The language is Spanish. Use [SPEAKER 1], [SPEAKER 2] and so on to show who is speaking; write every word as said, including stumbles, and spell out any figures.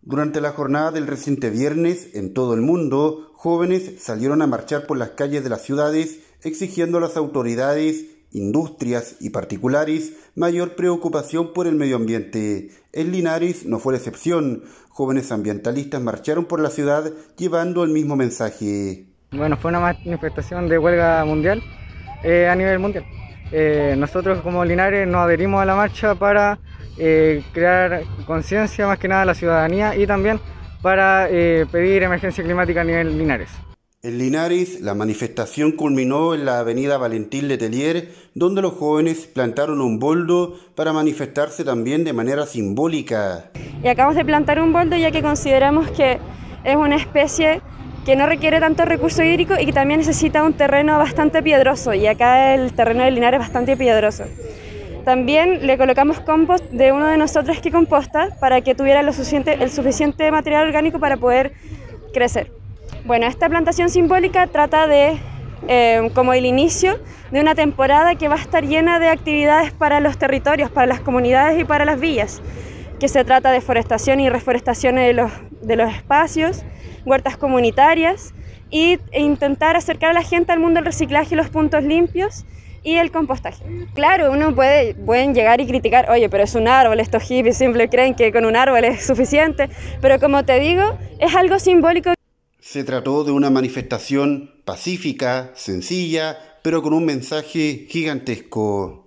[SPEAKER 1] Durante la jornada del reciente viernes, en todo el mundo, jóvenes salieron a marchar por las calles de las ciudades exigiendo a las autoridades, industrias y particulares mayor preocupación por el medio ambiente. En Linares no fue la excepción. Jóvenes ambientalistas marcharon por la ciudad llevando el mismo mensaje.
[SPEAKER 2] Bueno, fue una manifestación de huelga mundial, eh, a nivel mundial. Eh, nosotros como Linares nos adherimos a la marcha para eh, crear conciencia más que nada a la ciudadanía y también para eh, pedir emergencia climática a nivel Linares.
[SPEAKER 1] En Linares, la manifestación culminó en la avenida Valentín Letelier, donde los jóvenes plantaron un boldo para manifestarse también de manera simbólica.
[SPEAKER 3] Y acabamos de plantar un boldo ya que consideramos que es una especie que no requiere tanto recurso hídrico y que también necesita un terreno bastante piedroso, y acá el terreno de Linares es bastante piedroso. También le colocamos compost de uno de nosotros que composta para que tuviera lo suficiente, el suficiente material orgánico para poder crecer. Bueno, esta plantación simbólica trata de, eh, como el inicio de una temporada que va a estar llena de actividades para los territorios, para las comunidades y para las villas, que se trata de forestación y reforestación de los, de los espacios, huertas comunitarias y, e intentar acercar a la gente al mundo del reciclaje y los puntos limpios y el compostaje. Claro, uno puede pueden llegar y criticar, oye, pero es un árbol, estos hippies siempre creen que con un árbol es suficiente, pero como te digo, es algo simbólico.
[SPEAKER 1] Se trató de una manifestación pacífica, sencilla, pero con un mensaje gigantesco.